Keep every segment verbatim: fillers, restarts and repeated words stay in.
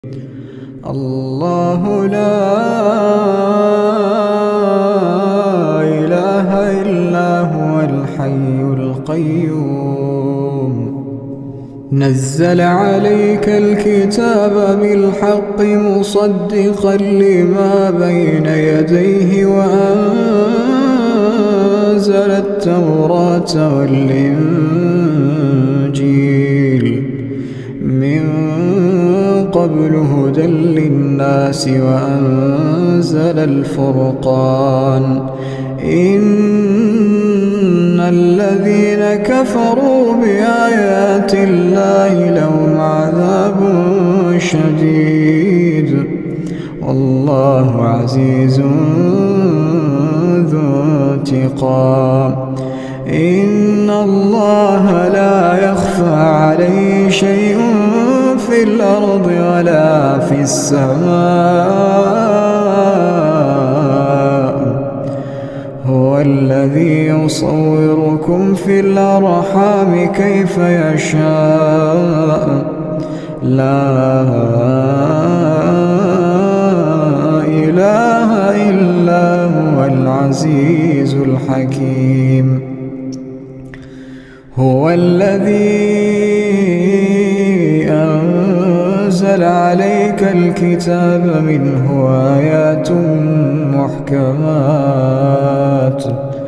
الله لا إله إلا هو الحي القيوم نزل عليك الكتاب بالحق مصدقا لما بين يديه وأنزل التوراة والإنجيل من قبل هدى للناس وأنزل الفرقان إن الذين كفروا بآيات الله لهم عذاب شديد والله عزيز ذو انتقام إن الله لا يخفى عليه شيء في الأرض ولا في السماء هو الذي يصوركم في الأرحام كيف يشاء لا إله إلا هو العزيز الحكيم هو الذي أنزل عليك الكتاب منه آيات محكمات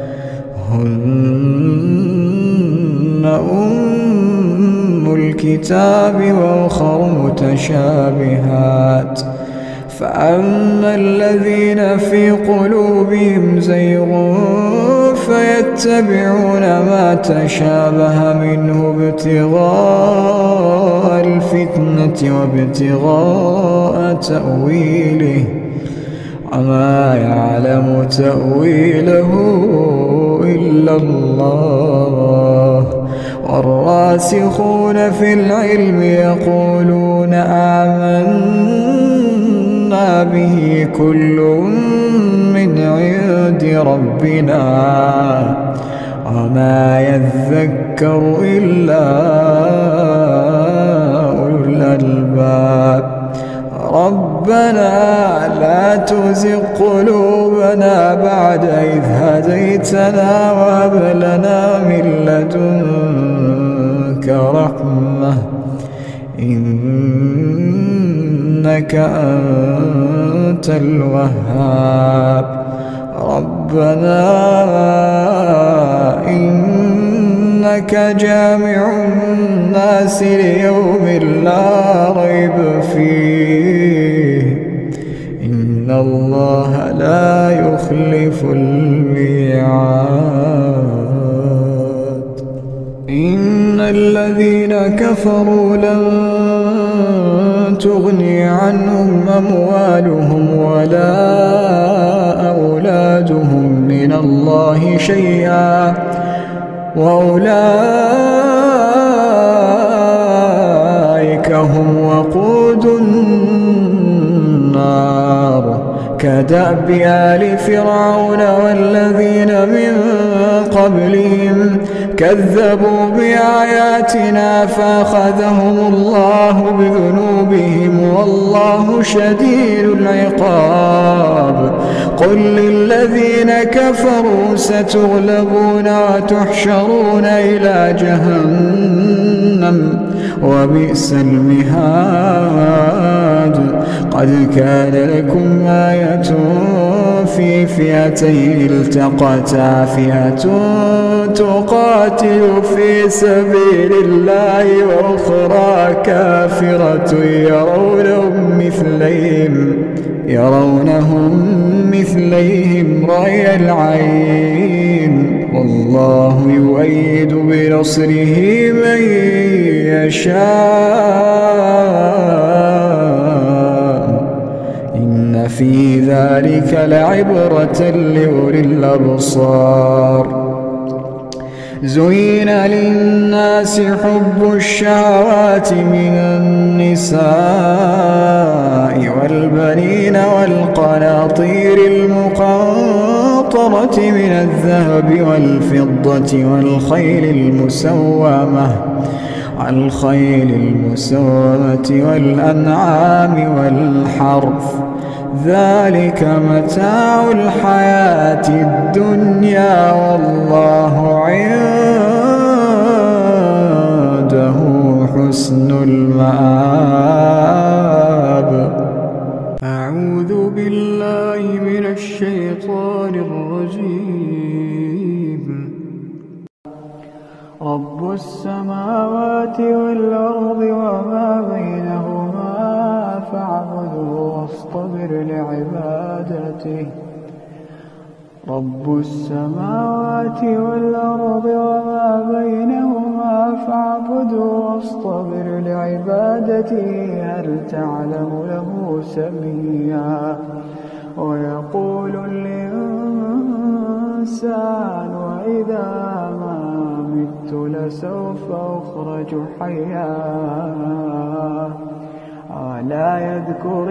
هن أم الكتاب وأخر متشابهات فأما الذين في قلوبهم زيغ فيتبعون ما تشابه منه ابتغاء الفتنة وابتغاء تأويله وما يعلم تأويله إلا الله والراسخون في العلم يقولون آمنا به كل من عند ربنا وما يذكر إلا أولو الألباب ربنا لا تزغ قلوبنا بعد إذ هديتنا وهب لنا من لدنك رحمة إنك أنت الوهاب ربنا إنك جامع الناس ليوم لا ريب فيه إن الله لا يخلف الميعاد إن الذين كفروا لن تغني عنهم أموالهم ولا أولادهم من الله شيئا وأولئك هم وقود النار كدأب آل فرعون والذين من قبلهم كذبوا بآياتنا فأخذهم الله بذنوبهم والله شديد العقاب قل للذين كفروا ستغلبون وتحشرون إلى جهنم وبئس المهاد قد كان لكم آية في فئتين التقتا فئة تقاتل في سبيل الله وأخرى كافرة يرونهم مثليهم يرونهم مثليهم رأي العين والله يؤيد بنصره من يشاء إن في ذلك لعبرة لأولي الأبصار زين للناس حب الشهوات من النساء والبنين والقناطير المقنطرة من الذهب والفضة والخيل المسومة الخيل المسومة والأنعام والحرث ذلك متاع الحياة الدنيا والله عنده حسن المآب. أعوذ بالله من الشيطان الرجيم. رب السماوات والأرض وما بينهما فاعبده واصطبر لعبادته. رب السماوات والأرض وما بينهما فاعبده واصطبر لعبادته هل تعلم له سميا. ويقول الإنسان وإذا ما مت لسوف أخرج حيا أولا يذكر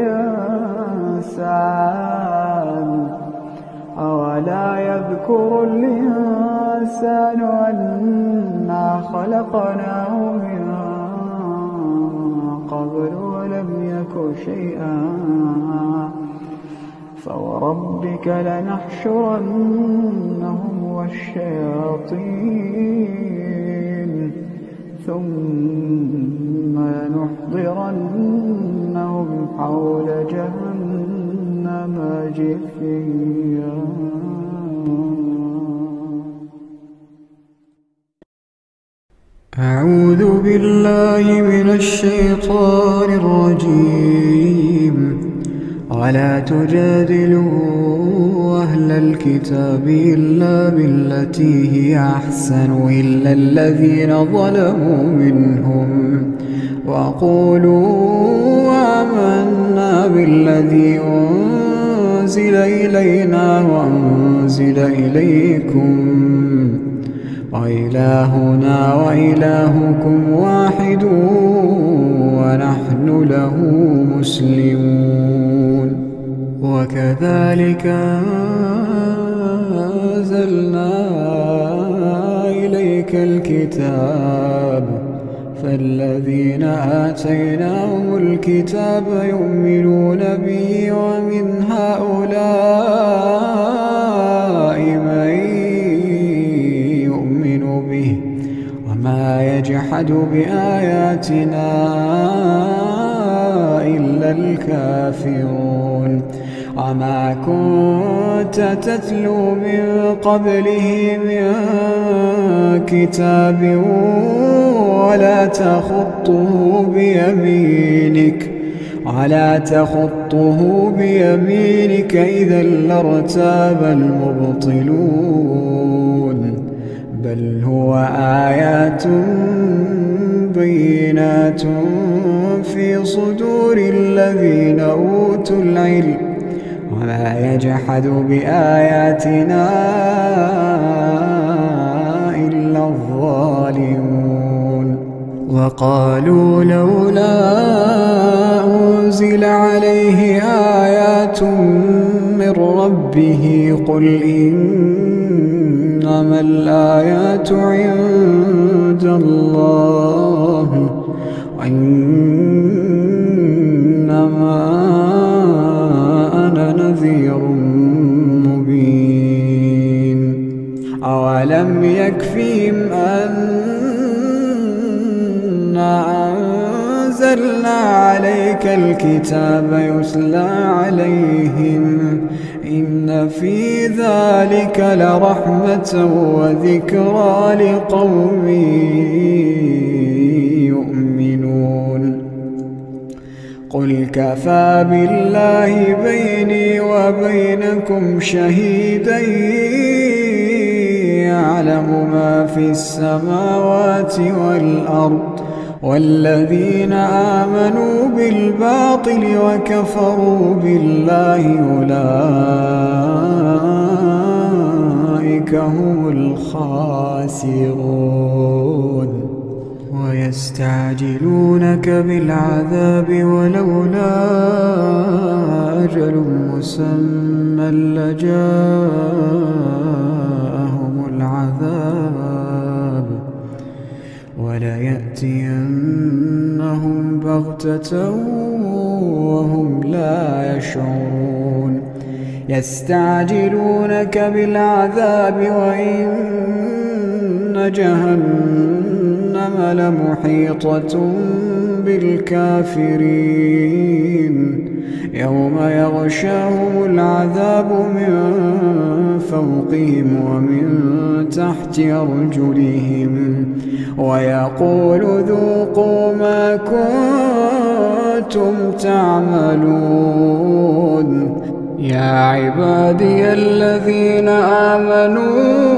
الإنسان أولا يذكر الإنسان أنا خلقناه من قبل ولم يك شيئا فوربك لنحشرنهم والشياطين ثم لنحضرنهم حول جهنم جثيا. أعوذ بالله من الشيطان الرجيم. ولا تجادلوا أهل الكتاب إلا بالتي هي أحسن إلا الذين ظلموا منهم وقولوا آمنا بالذي أنزل إلينا وأنزل إليكم وإلهنا وإلهكم واحد ونحن له مسلمون. وكذلك أنزلنا إليك الكتاب فالذين آتيناهم الكتاب يؤمنون به ومن هؤلاء من يؤمن به وما يجحد بآياتنا إلا الكافرون. وما كنت تتلو من قبله من كتاب ولا تخطه بيمينك ولا تخطه بيمينك إذا لارتاب المبطلون بل هو آيات بينات في صدور الذين أوتوا العلم وما يجحد بآياتنا إلا الظالمون. وقالوا لولا أنزل عليه آيات من ربه قل إنما الآيات عند الله وإنما أنا نذير مبين. أولم يكفيهم أنا أنزلنا عليك الكتاب يتلى عليهم إن في ذلك لرحمة وذكرى لقوم يؤمنون. قل كفى بالله بيني وبينكم شهيدا يعلم ما في السماوات والأرض والذين آمنوا بالباطل وكفروا بالله أولئك هم الخاسرون. ويستعجلونك بالعذاب ولولا أجل مسمى لجاءهم العذاب وليأتينهم بغتة وهم لا يشعرون يستعجلونك بالعذاب وإن جهنم لمحيطة بالكافرين يوم يغشاهم العذاب من فوقهم ومن تحت أرجلهم ويقول ذوقوا ما كنتم تعملون يا عبادي الذين آمنوا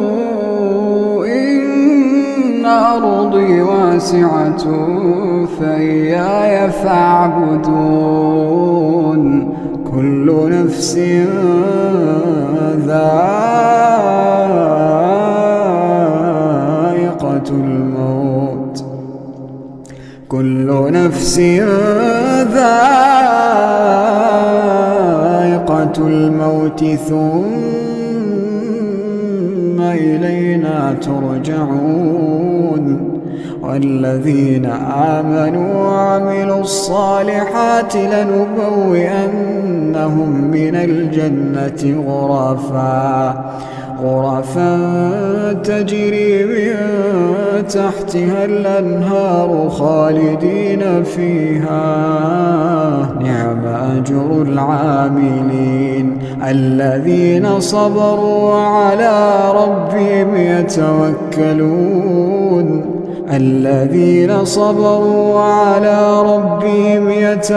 إن أرضي واسعة فإياي فاعبدون كل نفس ذائقة الموت كل نفس ذائقة الموت ثم إلينا ترجعون والذين آمنوا وعملوا الصالحات لنبوئنهم من الجنة غرفا غرفا تجري من تحتها الأنهار خالدين فيها نعم أجر العاملين الذين صبروا وعلى ربهم يتوكلون الذين صبروا وعلى ربهم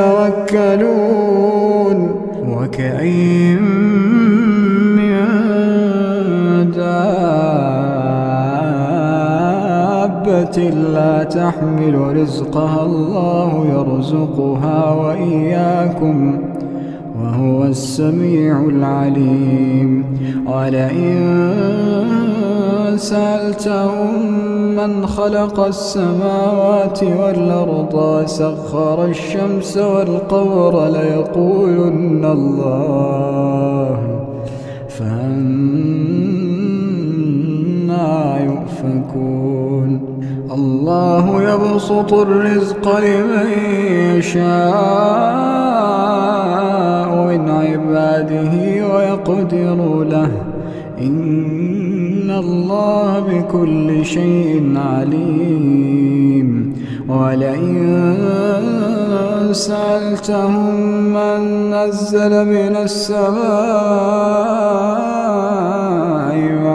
يتوكلون وكأين من دابة لا تحمل رزقها الله يرزقها وإياكم وهو السميع العليم ولئن سألتهم من خلق السماوات والأرض وسخر الشمس والقمر ليقولن الله فأنى يؤفكون الله يبسط الرزق لمن يشاء من عباده ويقدر له إن الله بكل شيء عليم ولئن سألتهم من نزل من السماء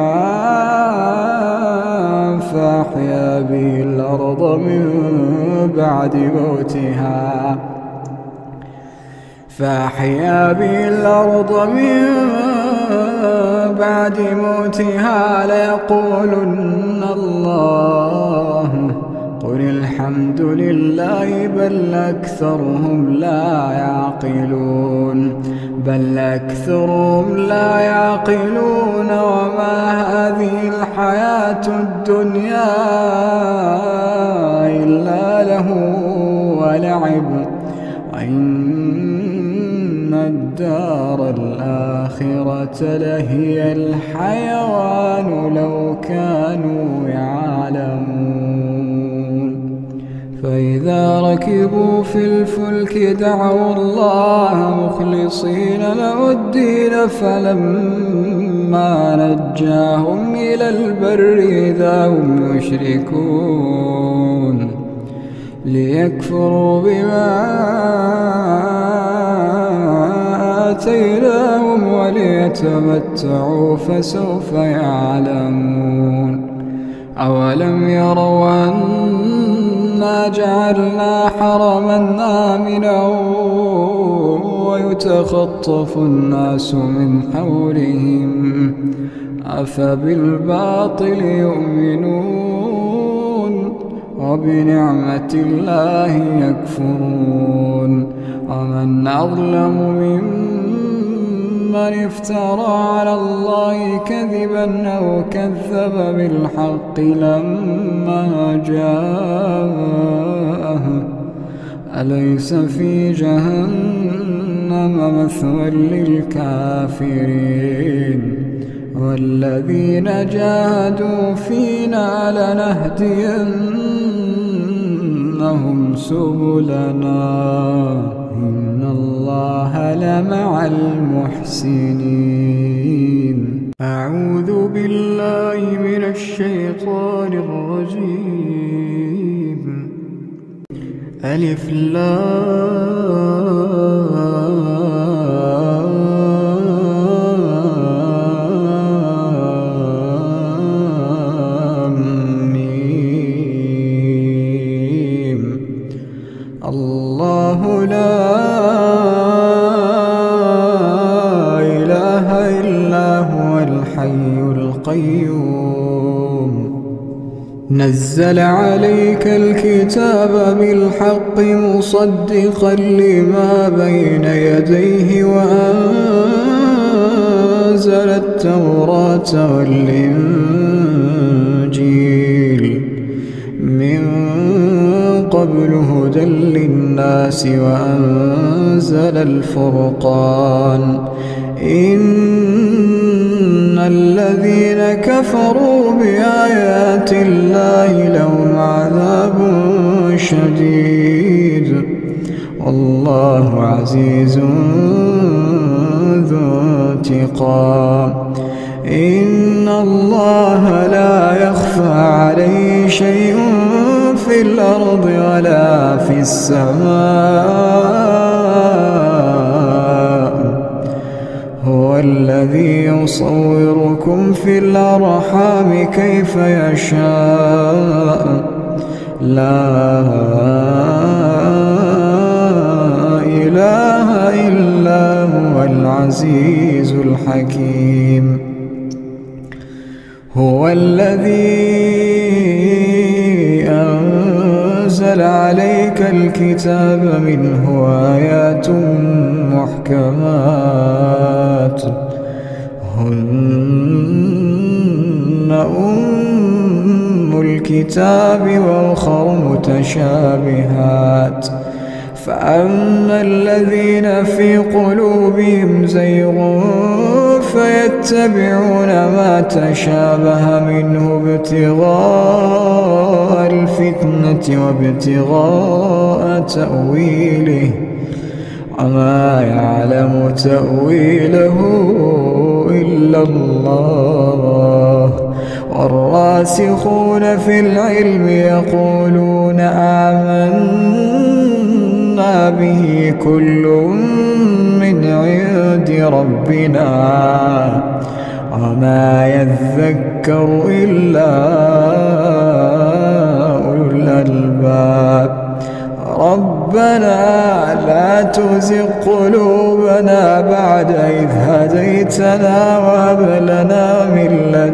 ماء فأحيا به الأرض من بعد موتها فأحيا به الأرض من بعد موتها ليقولن الله قل الحمد لله بل أكثرهم لا يعقلون بل أكثرهم لا يعقلون وما هذه الحياة الدنيا إلا له ولعب وإن الدار الآخرة لهي الحيوان لو كانوا يعلمون فإذا ركبوا في الفلك دعوا الله مخلصين له الدين فلما نجاهم إلى البر إذا هم يشركون ليكفروا بما آتيناهم وليتمتعوا فسوف يعلمون أولم يروا أنا جعلنا حرما آمنا ويتخطف الناس من حولهم أفبالباطل يؤمنون وبنعمة الله يكفرون ومن أظلم ممن افترى على الله كذبا أو كذب بالحق لما جاءه أليس في جهنم مثوى للكافرين والذين جاهدوا فينا لنهدينهم سبلنا إن الله لمع المحسنين. أعوذ بالله من الشيطان الرجيم. ألف لام ميم. الله لا إله إلا هو الحي القيوم. نزل عليك الكتاب بالحق مصدقا لما بين يديه وأنزل التوراة والإنجيل من قبل هدى للناس وأنزل الفرقان. إن الذين كفروا بآيات الله لهم عذاب شديد والله عزيز ذو انتقام. إن الله لا يخفى عليه شيء في الأرض ولا في السماء. هو الذي يصوركم في الأرحام كيف يشاء لا إله إلا هو العزيز الحكيم. هو الذي أنزل عليك الكتاب منه آيات محكمات هن أم الكتاب وأخر متشابهات. فأما الذين في قلوبهم زيغ فيتبعون ما تشابه منه ابتغاء الفتنة وابتغاء تأويله وما يعلم تأويله إلا الله. والراسخون في العلم يقولون آمنا به كل من عند ربنا وما يذكر إلا أولو الألباب. ربنا لا تزغ قلوبنا بعد إذ هديتنا وهب لنا من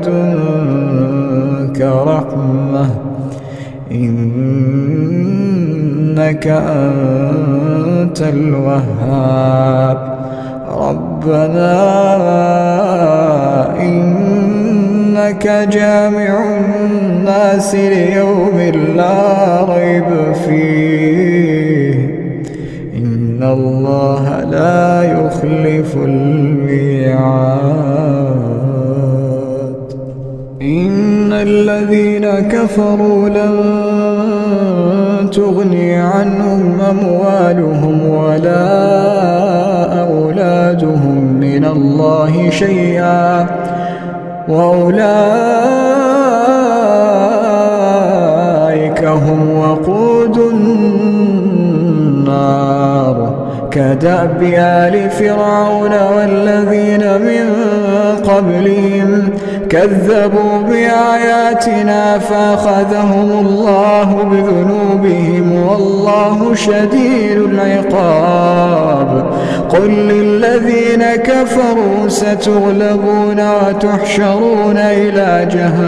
لدنك رحمة إنك أنت الوهاب. ربنا إنك جامع الناس ليوم لا ريب فيه إن الله لا يخلف الميعاد. إن الذين كفروا لن تغني عنهم أموالهم ولا أولادهم من الله شيئا وأولئك هم وقود النار. كدأب آل فرعون والذين من قبلهم كذبوا بآياتنا فأخذهم الله بذنوبهم والله شديد العقاب. قل للذين كفروا ستغلبون وتحشرون إلى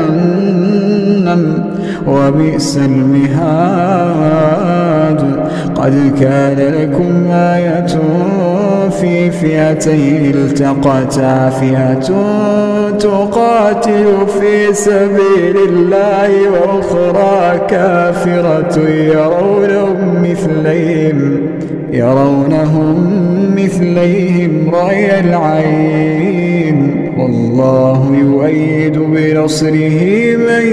جهنم وبئس المهاد. قد كان لكم آية في فئتين التقتا فئة تقاتل في سبيل الله وأخرى كافرة يرونهم مثليهم يرونهم مثليهم رأي العين والله يؤيد بنصره من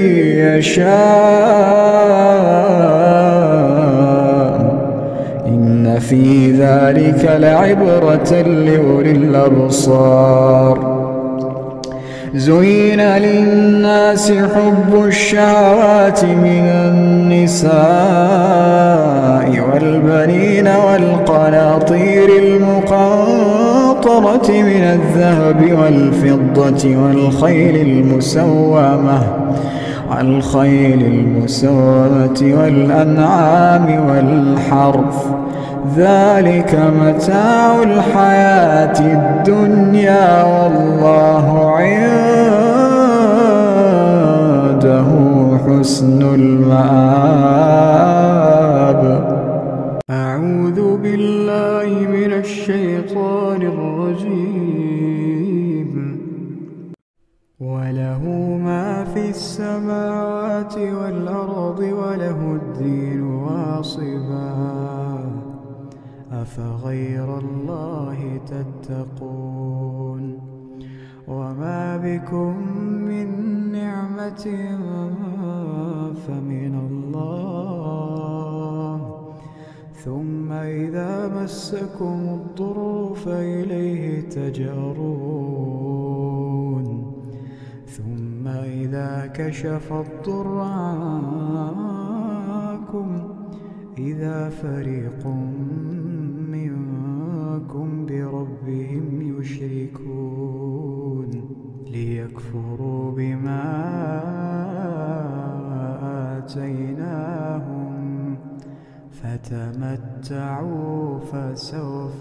يشاء إن في ذلك لعبرة لأولي الأبصار زين للناس حب الشهوات من النساء والبنين والقناطير المقنطرة من الذهب والفضة والخيل المسومة والخيل المسومة والأنعام والحرث ذلك متاع الحياة الدنيا والله عنده حسن المآب. أعوذ بالله من الشيطان الرجيم. وله ما في السماوات والأرض وله الدين واصبا أفغير الله تتقون وما بكم من نعمة فمن الله ثم إذا مسكم الضر فإليه تجأرون ثم إذا كشف الضر عنكم إذا فريق منكم بربهم يشركون ليكفروا بما آتيناهم فتمتعوا فسوف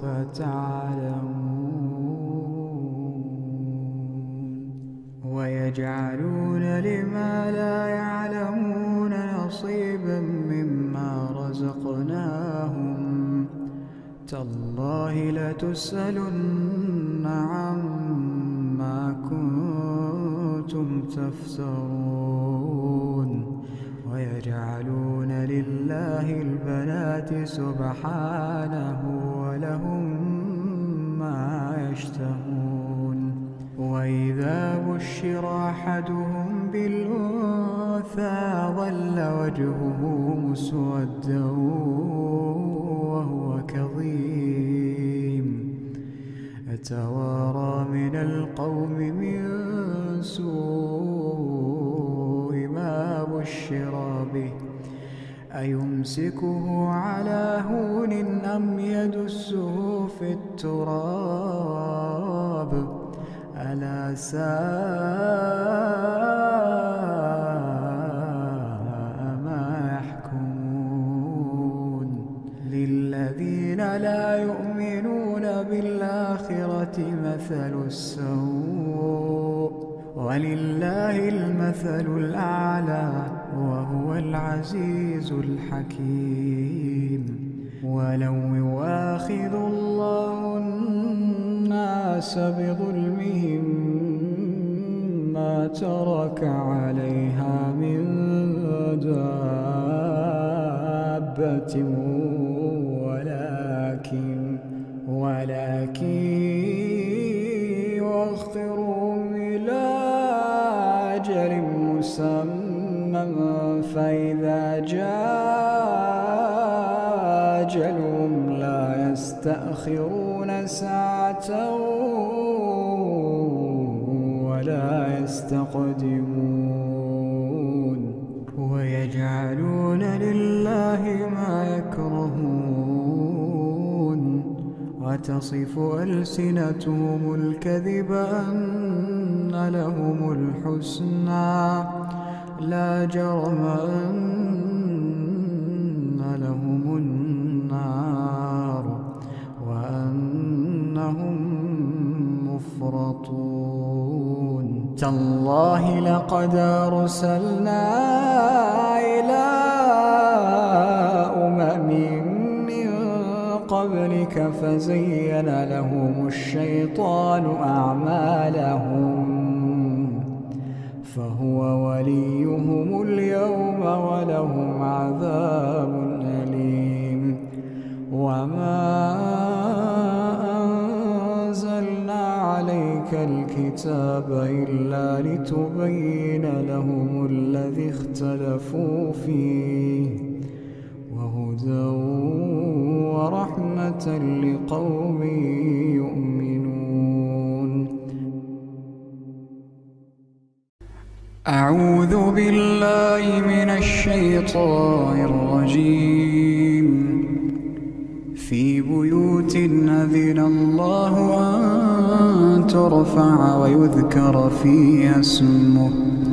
تعلمون ويجعلون لما لا يعلمون نصيبا مما رزقناهم تالله لتسألن عما كنتم تفترون ويجعلون لله البنات سبحانه ولهم ما يشتهون وإذا بشر أحدهم بالأنثى ظل وجهه مسودا وهو كظيم يتوارى من القوم من سوء ما بشر به أيمسكه على هون أم يدسه في التراب ألا ساء ما يحكمون للذين لا يؤمنون بالآخرة مثل السوء ولله المثل الأعلى وهو العزيز الحكيم ولو يؤاخذ الله الناس بظلمهم ما ترك عليها من دابة ولكن ولكن يؤخرهم إلى أجل مسمى فإذا جاء أجلهم لا يستأخرون ساعة ولا يستقدمون ويجعلون لله ما يكرهون وتصف ألسنتهم الكذب أن لهم الحسنى لا جرم أن لهم النار وأنهم مفرطون تالله لقد أرسلنا إلى أمم من قبلك فزين لهم الشيطان أعمالهم فهو وليهم اليوم ولهم عذاب أليم وما أنزلنا عليك الكتاب الكتاب إلا لتبين لهم الذي اختلفوا فيه وهدى ورحمة لقوم يؤمنون. أعوذ بالله من الشيطان الرجيم. في بيوت أذن الله أن ترفع ويذكر فيها اسمه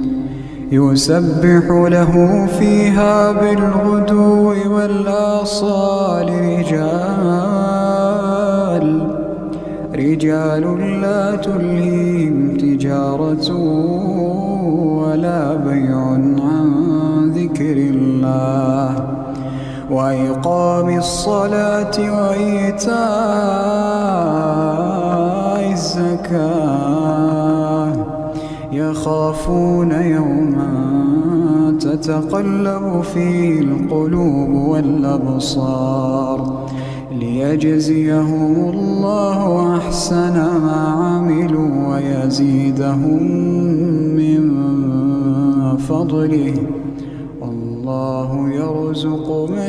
يسبح له فيها بالغدو والآصال رجال رجال لا تلهيهم تجارة ولا بيع عن ذكر الله وإقام الصلاة وإيتاء الزكاة يخافون يوما تتقلب فيه القلوب والأبصار ليجزيهم الله أحسن ما عملوا ويزيدهم من فضله والله يرزق من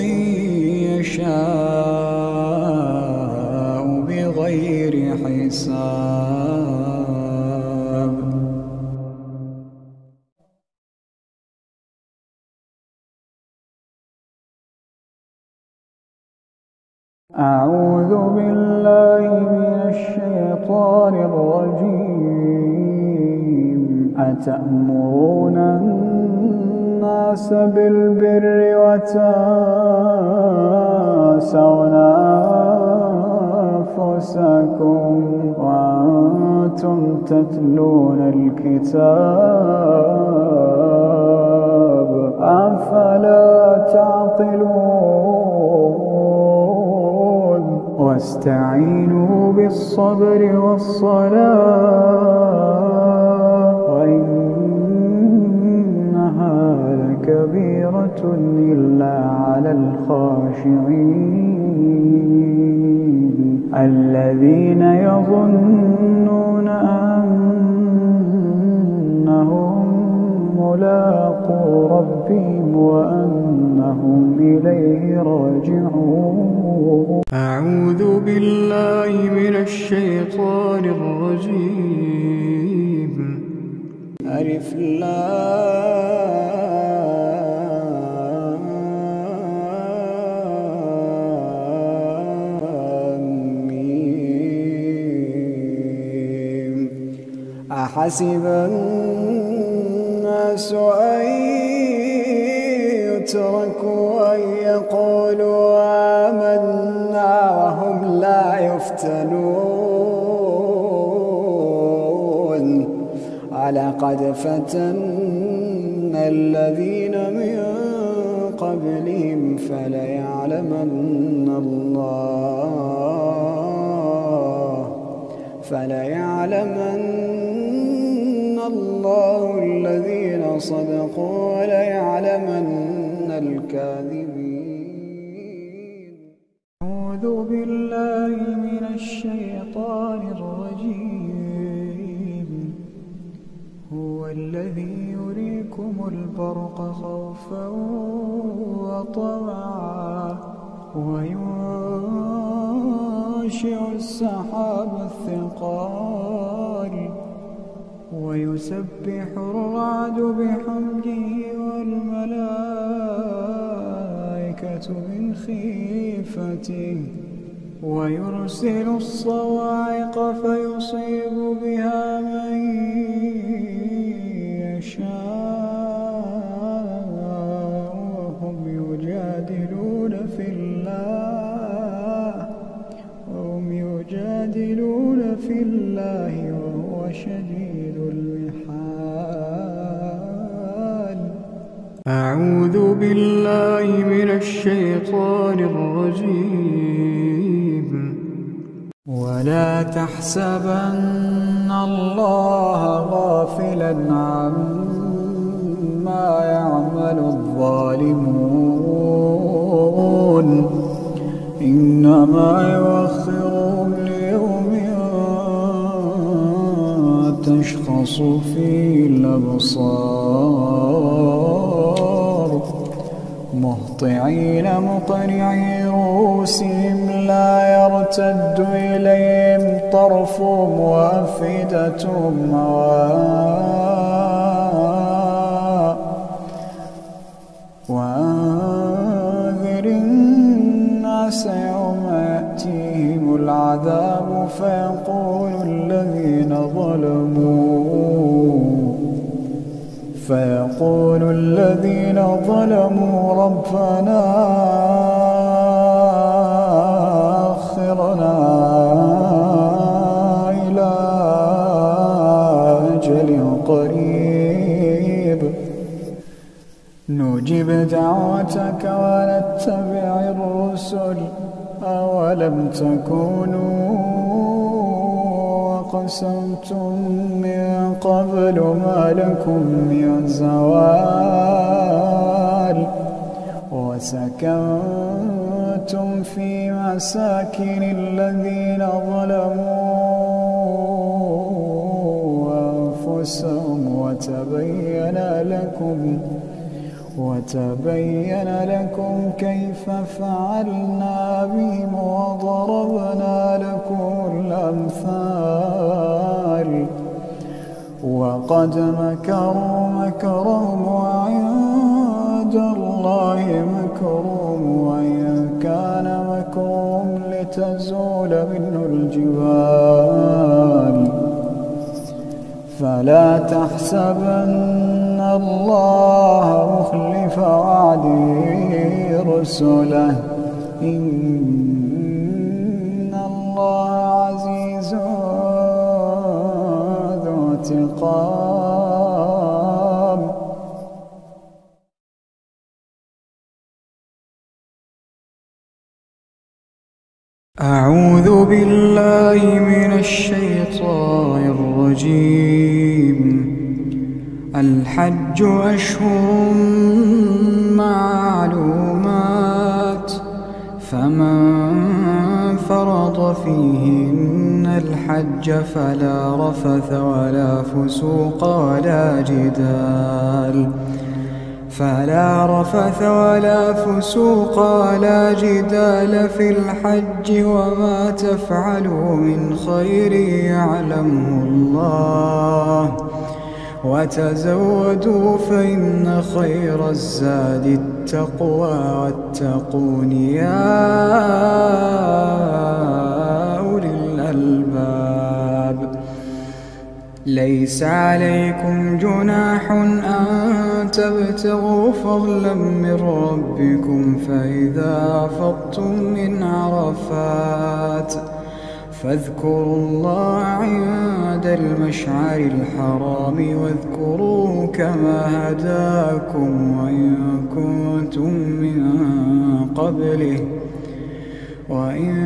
يشاء بغير حساب. أعوذ بالله من الشيطان الرجيم. أتأمرون الناس بالبر وتنسون أنفسكم وأنتم تتلون الكتاب أفلا تعقلون. واستعينوا بالصبر والصلاة وإنها لكبيرة إلا على الخاشعين الذين يظنون أنهم ملاقو ربهم وأنهم إليه راجعون. أعوذ بالله من الشيطان الرجيم. ألف لام ميم. أحسب الناس أن يتركوا أن يقولوا آمنا وهم لا يفتنون ولقد فتنا الذين من قبلهم فليعلمن الله فليعلمن الله الذين صدقوا وليعلمن الكاذبين. أعوذ بالله من الشيطان الرجيم. هو الذي يريكم البرق خوفا وطمعا وينشئ السحاب الثقال ويسبح الرعد بحمده والملائكة من خيفته ويرسل الصواعق فيصيب بها من يشاء وهم يجادلون في الله وهم يجادلون في الله وهو شديد المحال. أعوذ بالله من الشيطان الرجيم. ولا تحسبن الله غافلا عما يعمل الظالمون إنما يؤخرهم ليوم تشخص فيه الأبصار مهطعين مقنعي رؤوسهم لا يرتد إليهم طرفهم وأفئدتهم هواء وأنذر الناس يوم يأتيهم العذاب فيقول الذين ظلموا فيقول الذين ظلموا ربنا أخرنا إلى أجل قريب نجب دعوتك ونتبع الرسل أولم تكونوا أقسمتم من قبل ما لكم من زوال وسكنتم في مساكن الذين ظلموا أنفسهم وتبين لكم وتبين لكم كيف فعلنا بهم وضربنا لكم الأمثال وقد مكروا مكرهم وعند الله مكرهم وإن كان مكرهم لتزول منه الجبال فلا تحسبن الله مخلف وعده رسله إن الله عزيز ذو انتقام. أعوذ بالله من الشيطان الرجيم. الحج أشهر معلومات فمن فرض فيهن الحج فلا رفث ولا فسوق ولا جدال فلا رفث ولا فسوق ولا جدال في الحج وما تفعلوا من خير يعلمه الله وتزودوا فإن خير الزاد التقوى واتقون يا أولي الألباب. ليس عليكم جناح أن تبتغوا فضلا من ربكم فإذا أفضتم من عرفات فاذكروا الله عند المشعر الحرام واذكروه كما هداكم وإن كنتم من قبله وإن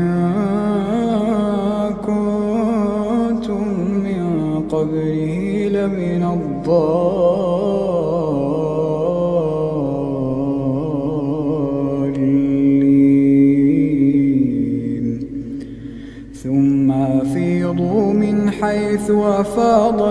كنتم من قبله لمن الضالين. ثم أفيضوا من حيث أفاض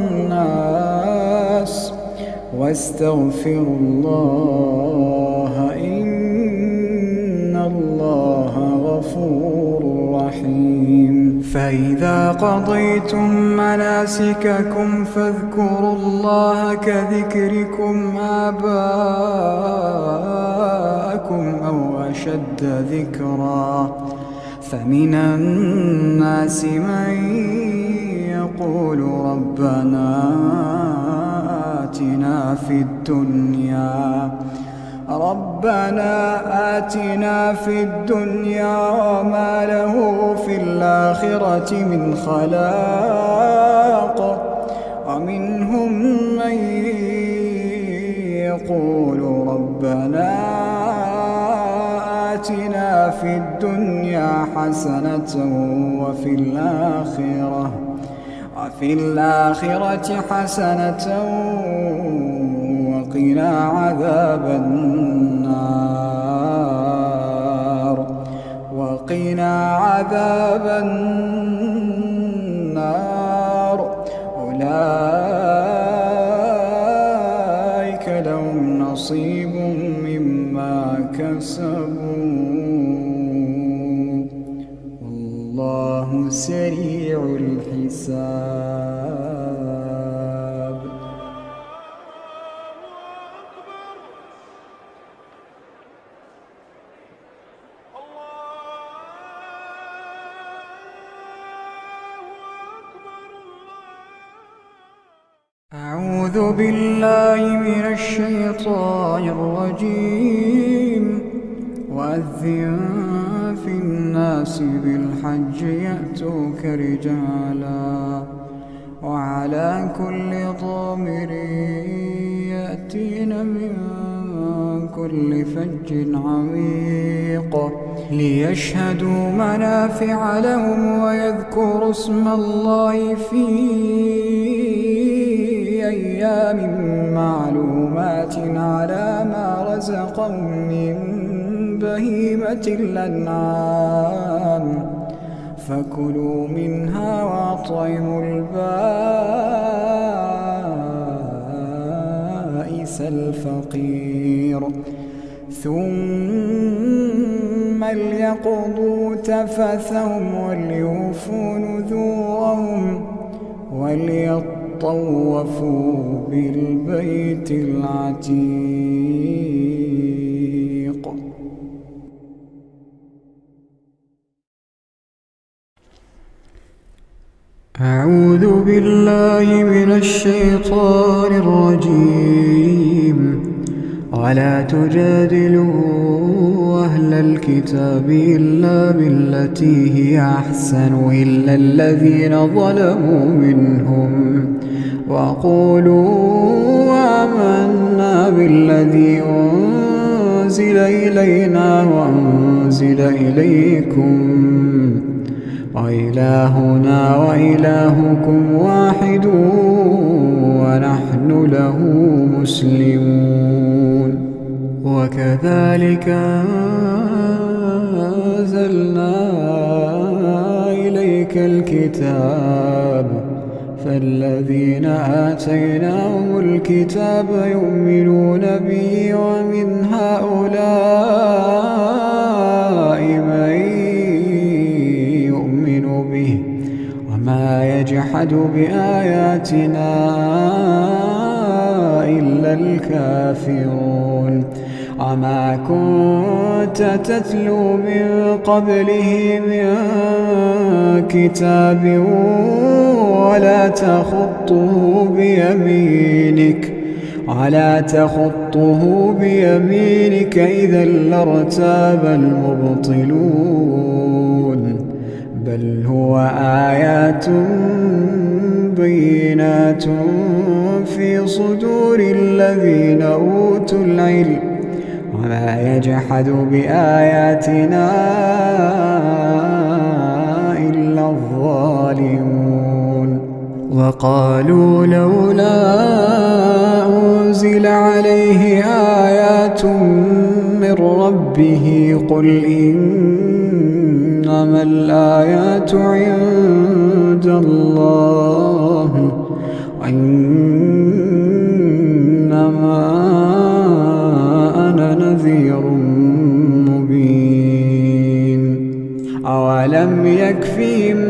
الناس واستغفروا الله إن الله غفور رحيم. فإذا قضيتم مناسككم فاذكروا الله كذكركم آباءكم أو أشد ذكرا فمن الناس من يقول ربنا آتنا في الدنيا ربنا آتنا في الدنيا وما له في الآخرة من خلاق ومنهم من يقول ربنا آتنا في الدنيا حسنة وفي الآخرة وفي الآخرة حسنة وقنا عذاب النار وقنا عذاب النار. أولئك لهم نصيب مما كسبوا والله سريع الحساب. أعوذ بالله من الشيطان الرجيم. وأذن في الناس بالحج يأتوك رجالا وعلى كل ضامر يأتين من كل فج عميق ليشهدوا منافع لهم ويذكروا اسم الله في أيام معلومات على ما رزقهم من بهيمة الأنعام فكلوا منها وأطعموا البائس الفقير ثم ليقضوا تفثهم وليوفوا نذورهم وليطوفوا بالبيت العتيق. أعوذ بالله من الشيطان الرجيم. ولا تجادلوا أهل الكتاب إلا بالتي هي أحسن إلا الذين ظلموا منهم وقولوا آمنا بالذي أنزل إلينا وأنزل إليكم وإلهنا وإلهكم واحد ونحن له مسلمون. وكذلك أنزلنا إليك الكتاب فالذين آتيناهم الكتاب يؤمنون به ومن هؤلاء من يؤمن به وما يجحد بآياتنا إلا الكافرون. وما كنت تتلو من قبله من كتاب ولا تخطه بيمينك ولا تخطه بيمينك إذا لارتاب المبطلون بل هو آيات بينات في صدور الذين أوتوا العلم وما يجحد بآياتنا إلا الظالمون. وقالوا لولا أنزل عليه آيات من ربه قل إنما الآيات عند الله وإنما أنا نذير مبين. أولم يكفهم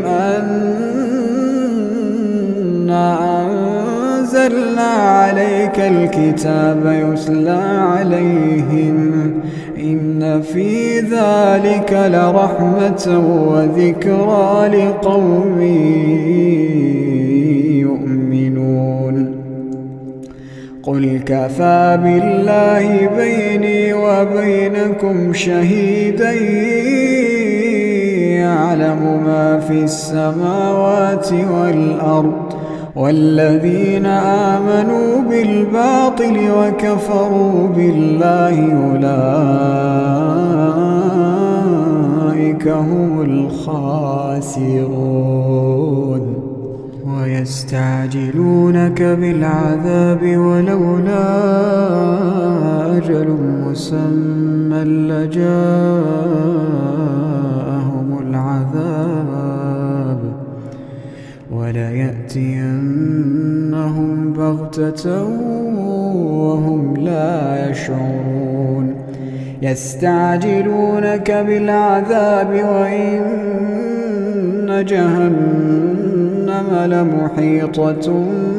أنا أنزلنا عليك الكتاب يتلى عليهم إن في ذلك لرحمة وذكرى لقوم يؤمنون. قل كفى بالله بيني وبينكم شهيدا يعلم ما في السماوات والأرض والذين آمنوا بالباطل وكفروا بالله أولئك هم الخاسرون. ويستعجلونك بالعذاب ولولا أجل مسمى لجاءهم العذاب وليأتين بغتة وهم لا يشعرون يستعجلونك بالعذاب وإن جهنم لمحيطة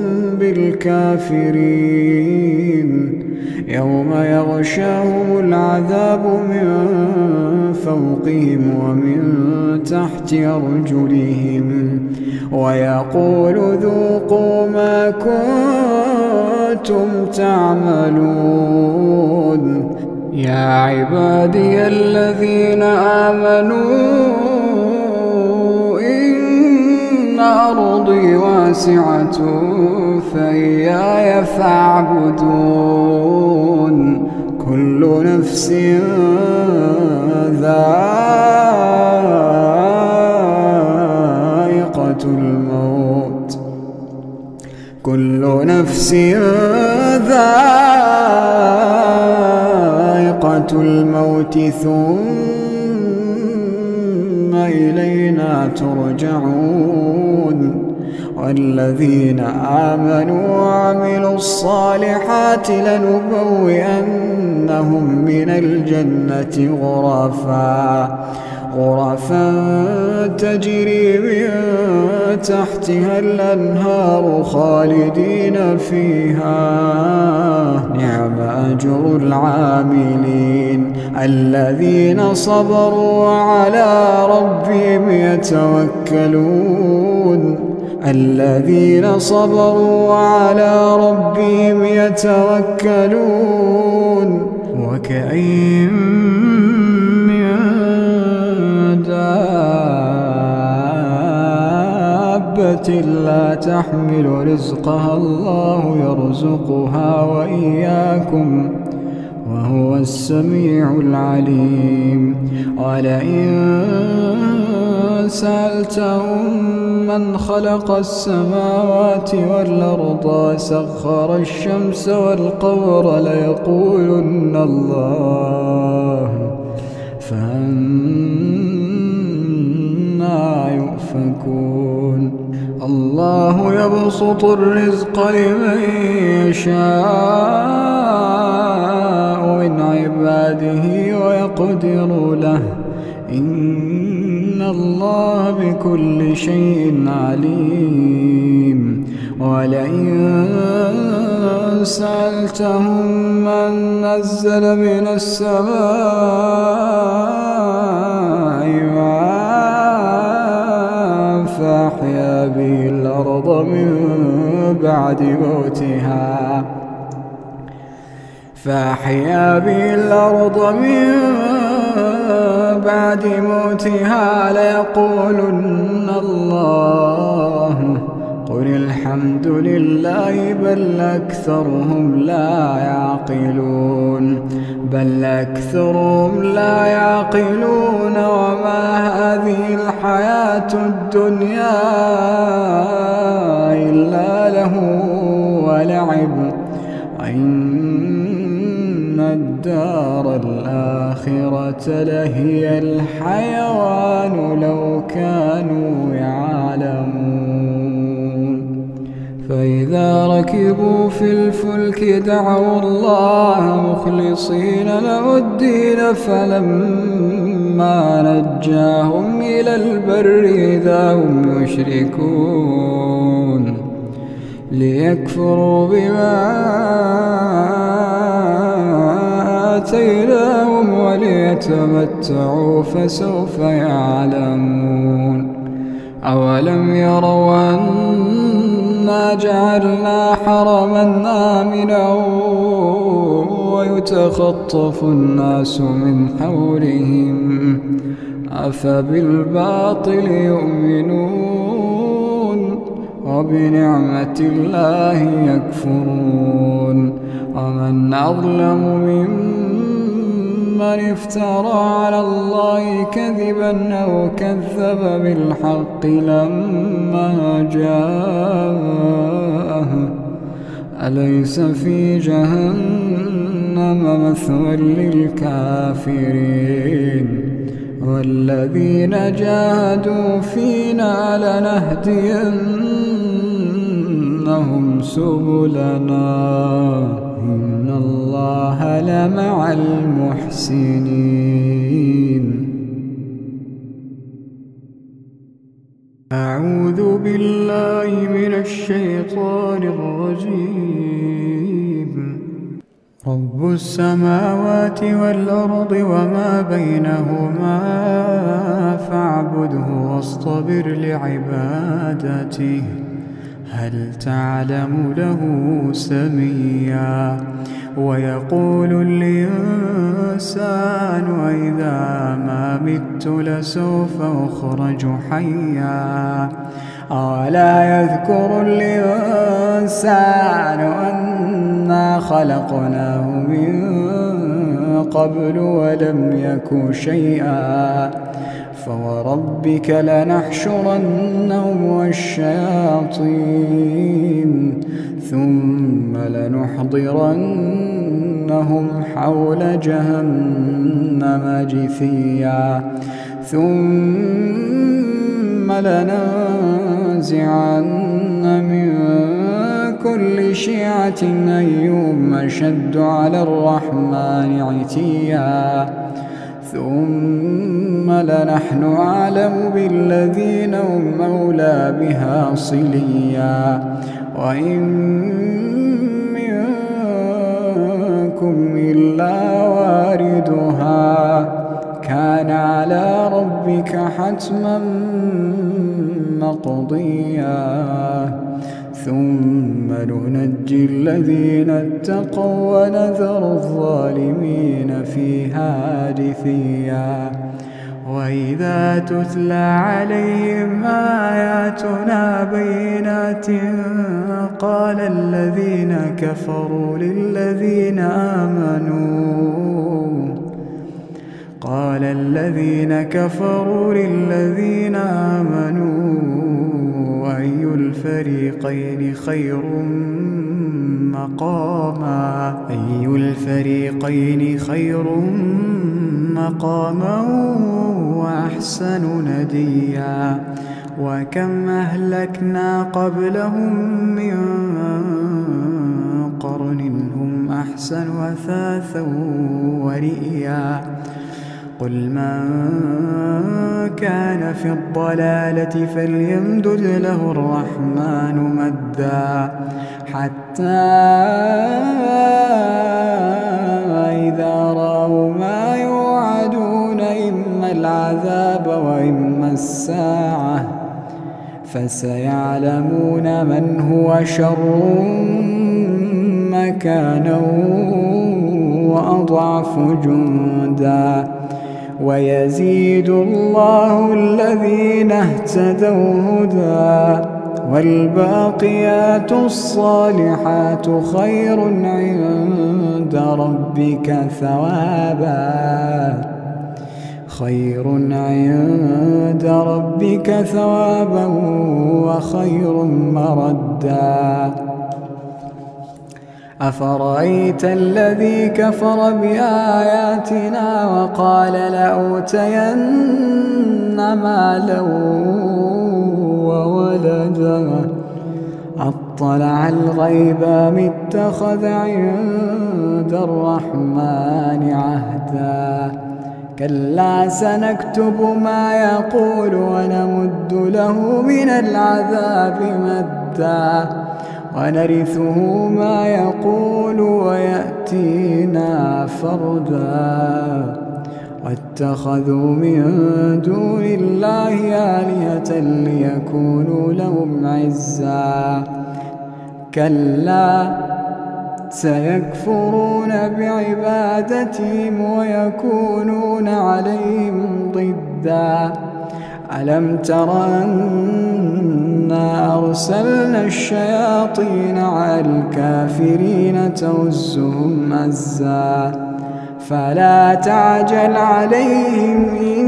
بالكافرين يوم يغشاهم العذاب من فوقهم ومن تحت أرجلهم ويقول ذوقوا ما كنتم تعملون يا عبادي الذين آمنوا إن أرضي واسعة فإياي فاعبدون كل نفس ذائقة الموت كل نفس ذائقة الموت ثم إلينا ترجعون والذين آمنوا وعملوا الصالحات لنبوئنهم من الجنة غرفا غرفا تجري من تحتها الأنهار خالدين فيها نعم أجر العاملين الذين صبروا وعلى ربهم يتوكلون الذين صبروا وعلى ربهم يتوكلون وكأين من دابة لا تحمل رزقها الله يرزقها وإياكم وهو السميع العليم ولئن سألتهم من خلق السماوات والأرض وسخر الشمس والقمر ليقولن الله فأنى يؤفكون الله يبسط الرزق لمن يشاء من عباده ويقدر له إن الله بكل شيء عليم ولئن سألتهم من نزل من السماء ماء فأحيا به الأرض من بعد موتها فأحيا به الأرض من بعد موتها ليقولن الله قل الحمد لله بل أكثرهم لا يعقلون بل أكثرهم لا يعقلون وما هذه الحياة الدنيا إلا له ولعب إن الدار الآخرة لهي الحيوان لو كانوا يعلمون فإذا ركبوا في الفلك دعوا الله مخلصين له الدين فلما نجاهم إلى البر إذا هم يشركون ليكفروا بما آتيناهم وليتمتعوا فسوف يعلمون أولم يروا أنا جعلنا حرما آمنا ويتخطف الناس من حولهم أفبالباطل يؤمنون وبنعمة الله يكفرون ومن أظلم ممن افترى على الله كذبا أو كذب بالحق لما جاءه أليس في جهنم مثوى للكافرين والذين جاهدوا فينا لنهدينهم لنهدينهم سبلنا إن الله لمع المحسنين. أعوذ بالله من الشيطان الرجيم. رب السماوات والأرض وما بينهما فاعبده واصطبر لعبادته هل تعلم له سميا. ويقول الإنسان أإذا ما مت لسوف أخرج حيا. أولا يذكر الإنسان أنا خلقناه من قبل ولم يك شيئا. فوربك لنحشرنهم والشياطين ثم لنحضرنهم حول جهنم جثيا. ثم لننزعن من كل شيعة أيهم أشد على الرحمن عتيا. ثم لنحن أعلم بالذين هم أولى بها صليا. وإن منكم إلا واردها كان على ربك حتما مقضيا. ثم ننجي الذين اتقوا ونذر الظالمين فيها جثيا. وإذا تتلى عليهم آياتنا بينات قال الذين كفروا للذين آمنوا قال الذين كفروا للذين آمنوا أي الفريقين خير مقاما أي الفريقين خير مقاما وأحسن نديا. وكم أهلكنا قبلهم من قرن هم أحسن أثاثا ورئيا. قل من كان في الضلالة فليمدد له الرحمن مدا حتى إذا رأوا ما يوعدون إما العذاب وإما الساعة فسيعلمون من هو شر مكانا وأضعف جندا. ويزيد الله الذين اهتدوا هدى والباقيات الصالحات خير عند ربك ثوابا خير عند ربك ثوابا وخير مردا. أفرأيت الذي كفر بآياتنا وقال لأوتين مالا وولدا أطلع الغيب أم اتخذ عند الرحمن عهدا. كلا سنكتب ما يقول ونمد له من العذاب مدا ونرثه ما يقول ويأتينا فردا. واتخذوا من دون الله آلهة ليكونوا لهم عزا. كلا سيكفرون بعبادتهم ويكونون عليهم ضدا. ألم تر أنا أرسلنا الشياطين على الكافرين تؤزهم أزا فلا تعجل عليهم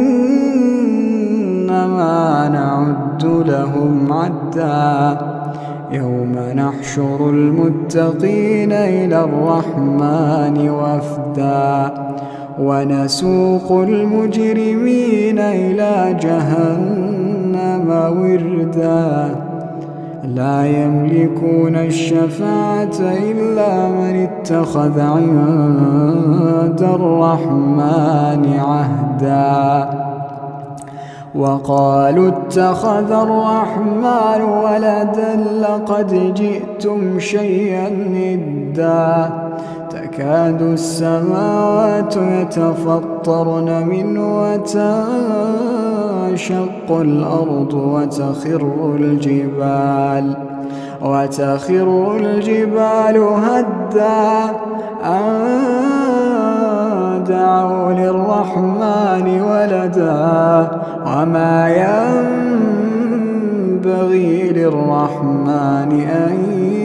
إنما نعد لهم عدا. يوم نحشر المتقين إلى الرحمن وفدا ونسوق المجرمين إلى جهنم وردا. لا يملكون الشفاعة إلا من اتخذ عند الرحمن عهدا وقالوا اتخذ الرحمن ولدا لقد جئتم شيئا إدا تكاد السماوات يتفطرن منه وتنشق الأرض وتخر الجبال وتخر الجبال هدا أن دعوا للرحمن ولدا وما ينبغي للرحمن أن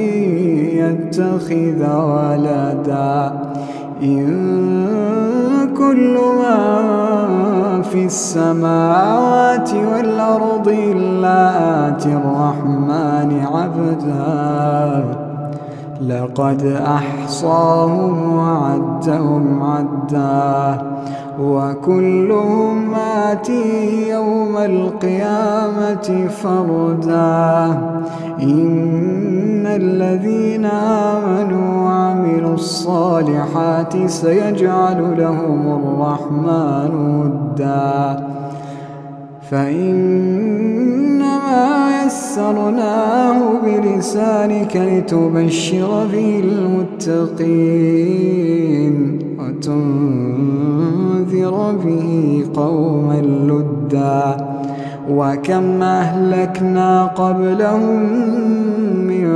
يتخذ ولدا إن كل من في السماوات والأرض إلا آتي الرحمن عبدا لقد أحصاهم وعدهم عدا وكلهم آتيه يوم القيامة فردا إن الذين آمنوا وعملوا الصالحات سيجعل لهم الرحمن ودا فإنما يسرناه بلسانك لتبشر به المتقين وتنذر به قوما لدا وكم أهلكنا قبلهم من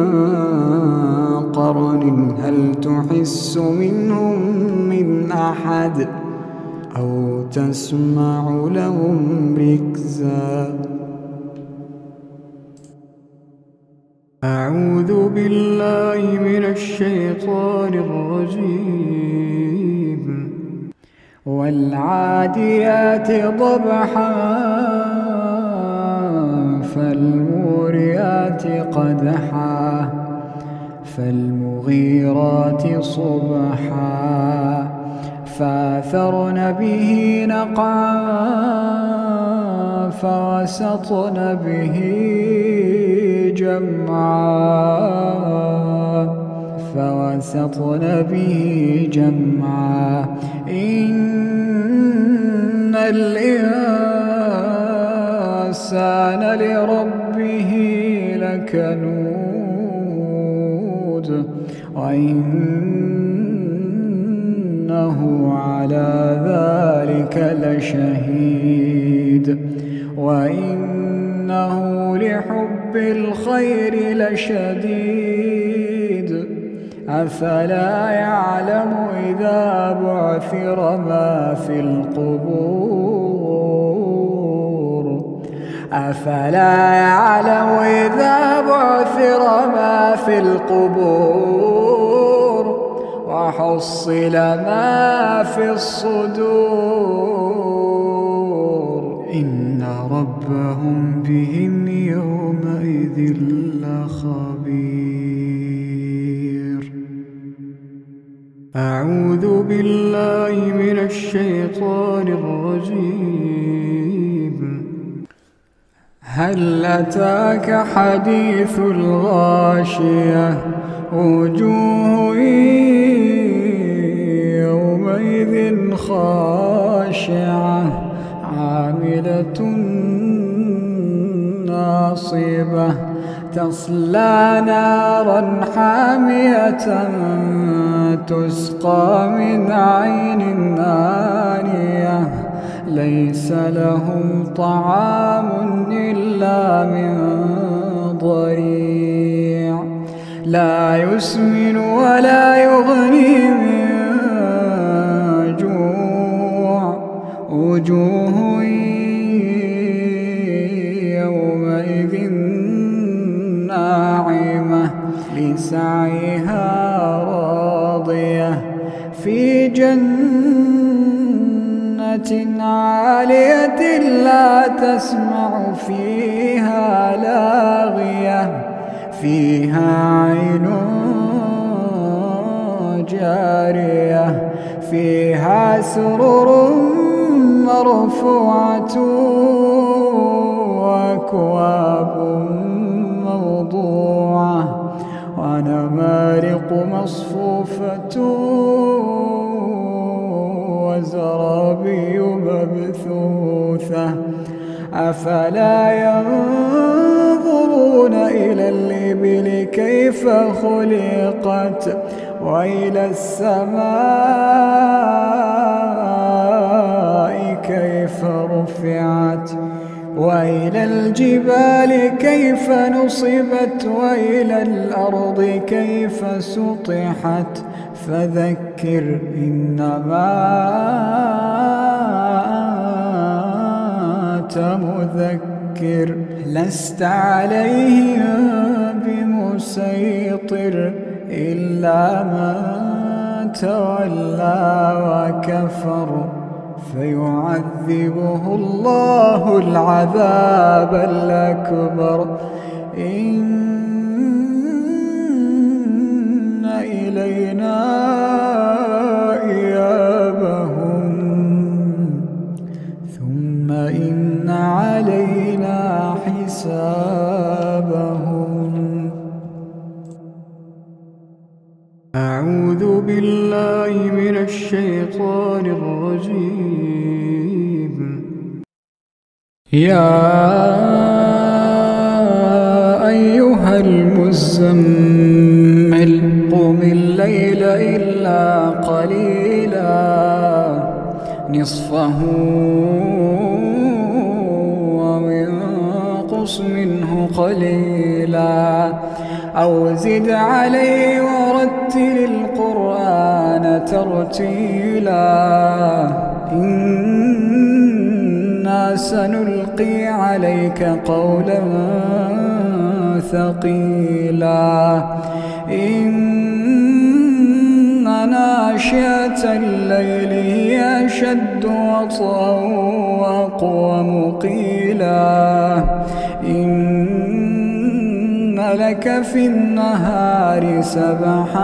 قرن هل تحس منهم من أحد أو تسمع لهم ركزا أعوذ بالله من الشيطان الرجيم والعاديات ضبحا فالموريات قدحا فالمغيرات صبحا فأثرن به نقعا فوسطن به جمعا فوسطن به جمعا إن الإنسان لربه لكنود وإنه على ذلك لشهيد وإنه لحب الخير لشديد أفلا يعلم إذا بعثر ما في القبور أفلا يعلم إذا بعثر ما في القبور وحصل ما في الصدور إن ربهم بهم يومئذ لخبير أعوذ بالله من الشيطان الرجيم هل أتاك حديث الغاشية وجوه يومئذ خاشعة عاملة ناصبة تصلى نارا حامية تسقى من عين آنية ليس لهم طعام إلا من ضريع لا يسمن ولا يغني من جوع وجوه يومئذ ناعمة لسعيها راضية في جنة عالية لا تسمع فيها لاغية فيها عين جارية فيها سرر مرفوعة وأكواب موضوعة ونمارق مصفوفة وزرابي مبثوثة أفلا ينظرون إلى الإبل كيف خلقت وإلى السماء كيف رفعت وإلى الجبال كيف نصبت وإلى الأرض كيف سطحت فذكر إنما أنت مذكر لست عليهم بمسيطر إلا من تولى وكفر فيعذبه الله العذاب الأكبر إن إلينا إيابهم ثم إن علينا حسابهم. أعوذ بالله من الشيطان الرجيم. يا أيها المزمل قم الليل إلا قليلا نصفه وانقص منه قليلا أو زد عليه ورتل القرآن ترتيلا إنا سنلقي عليك قولا ثقيلا إن ناشئة الليل هي أشد وطئا وأقوم قيلا إن لك في النهار سبحا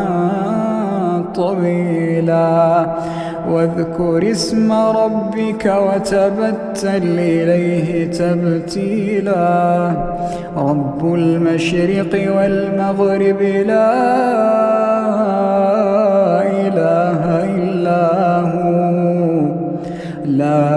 طويلا واذكر اسم ربك وتبتل إليه تبتيلا رب المشرق والمغرب لا إله إلا هو لا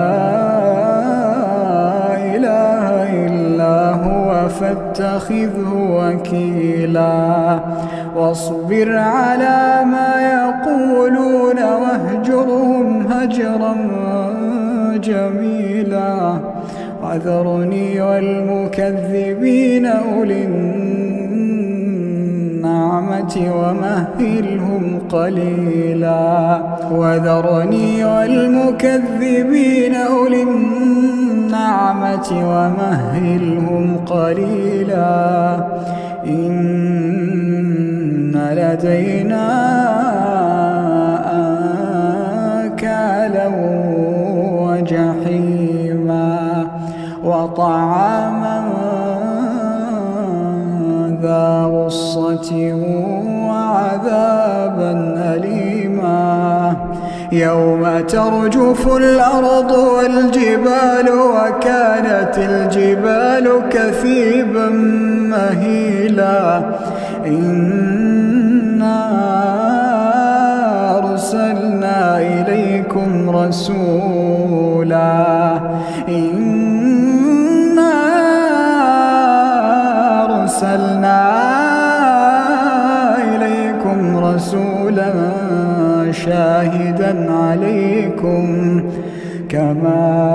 إله إلا هو فاتخذه وكيلا واصبر على ما يقولون واهجرهم هجرا جميلا وذرني والمكذبين أولي النعمة ومهلهم قليلا وذرني والمكذبين أولي النعمة ومهلهم قليلا إن لدينا أنكالا وجحيما وطعاما ذا غصة وعذابا أليما يوم ترجف الأرض والجبال وكانت الجبال كثيبا مهيلا إنا أرسلنا إليكم رسولا إنا أرسلنا إليكم رسولا شاهدا عليكم كما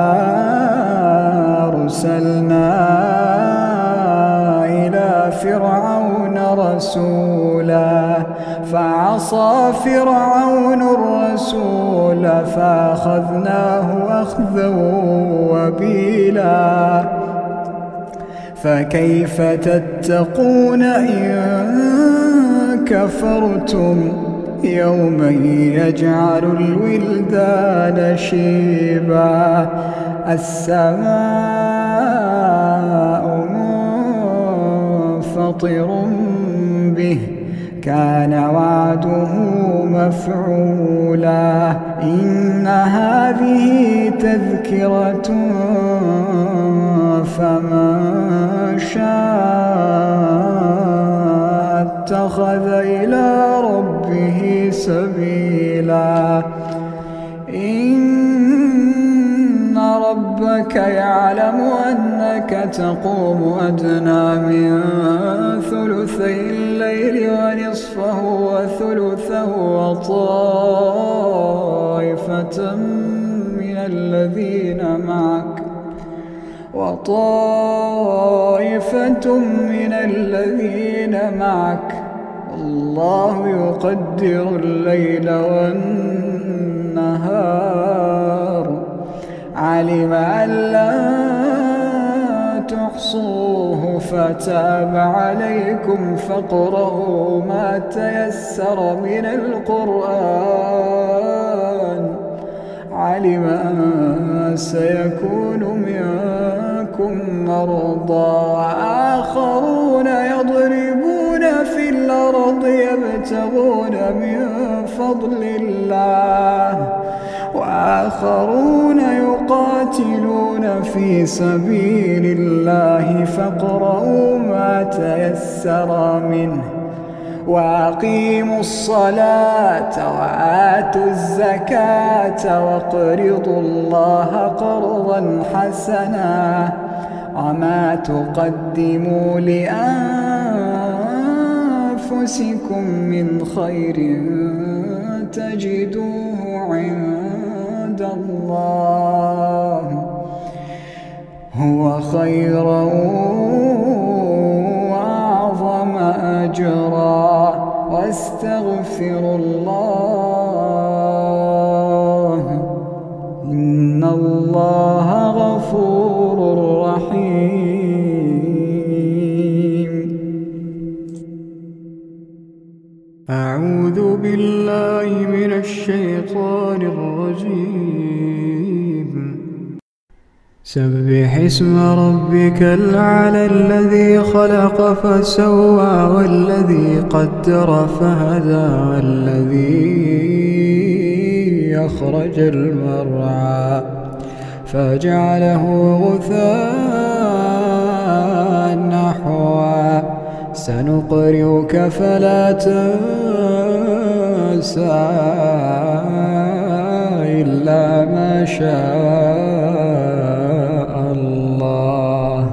أرسلنا إلى فرعون رسولا فعصى فرعون الرسول فأخذناه أخذا وبيلا فكيف تتقون إن كفرتم يوما يجعل الولدان شيبا السماء منفطر به كان وعده مفعولا إن هذه تذكرة فمن شاء اتخذ إلى ربه سبيلا إن ربك يعلم أنك تقوم أدنى من ثلثي الليل ونصفه وثلثه وطائفة من الذين معك وطائفة من الذين معك الله يقدر الليل والنهار علم أن لا تحصوه فتاب عليكم فاقرؤوا ما تيسر من القرآن علم أن سيكون منكم مرضى وآخرون يضربون في الأرض يبتغون من فضل الله وآخرون يقاتلون في سبيل الله فاقرؤوا ما تيسر منه وأقيموا الصلاة وآتوا الزكاة واقرضوا الله قرضا حسنا وما تقدموا لأنفسكم من خير تجدوه عند الله هو خيرا وأعظم أجرا واستغفروا الله إن الله غفور رحيم. أعوذ بالله من الشيطان الرجيم. سبح اسم ربك الأعلى الذي خلق فسوى والذي قدر فهدى والذي أخرج المرعى فجعله غثاء نحوا سنقرئك فلا تنسى إلا ما شاء الله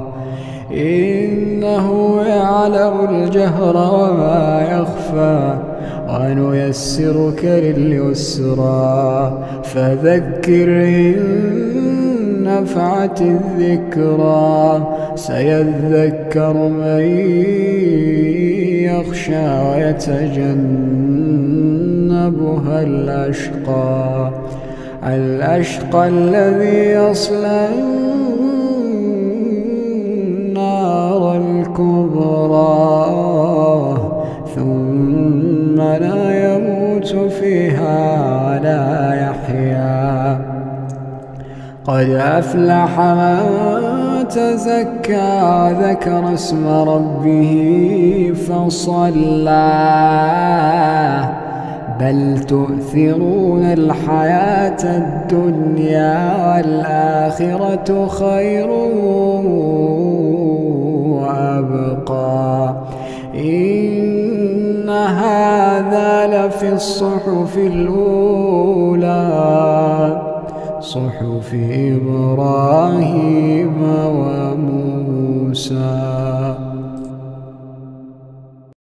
إنه يعلم الجهر وما يخفى ونيسرك لليسرى فذكر إن نفعت الذكرى سيذكر من يخشى ويتجنبها الأشقى الأشقى الذي يصلى النار الكبرى ثم لا يموت فيها ولا يحيا قد أفلح من تزكى ذكر اسم ربه فصلى بل تؤثرون الحياة الدنيا والآخرة خير وأبقى إن هذا لفي الصحف الأولى صحف إبراهيم وموسى.